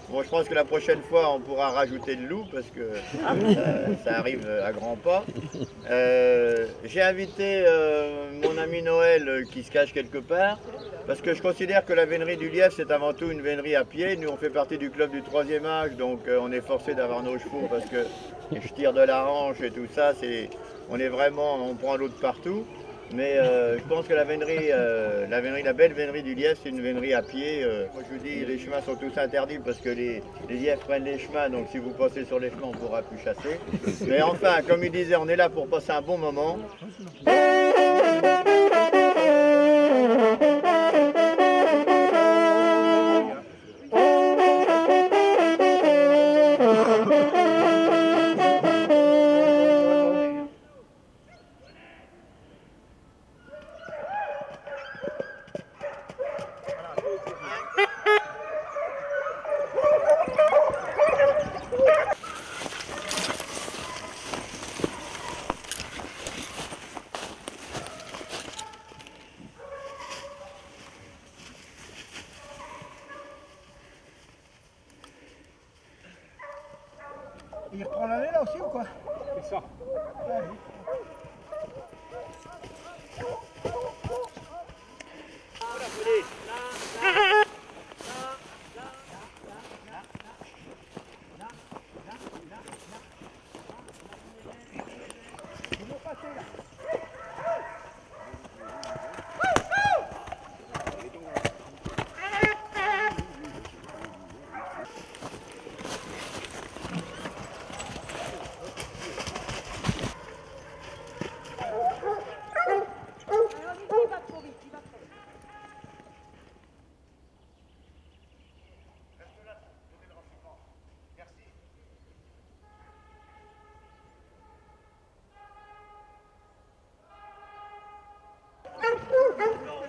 Bon, je pense que la prochaine fois, on pourra rajouter le loup parce que ça arrive à grands pas. J'ai invité mon ami Noël qui se cache quelque part parce que je considère que la vénerie du Lièvre, c'est avant tout une vénerie à pied. Nous, on fait partie du club du troisième âge, donc on est forcé d'avoir nos chevaux parce que je tire de la hanche et tout ça. On est vraiment, on prend l'eau de partout. Mais je pense que la belle vénerie du Lièvre, c'est une vénerie à pied. Moi, je vous dis, les chemins sont tous interdits parce que les lièvres prennent les chemins. Donc, si vous passez sur les chemins, on ne pourra plus chasser. Mais enfin, comme il disait, on est là pour passer un bon moment. Il reprend l'année là aussi ou quoi? C'est ça. Ouais. Non.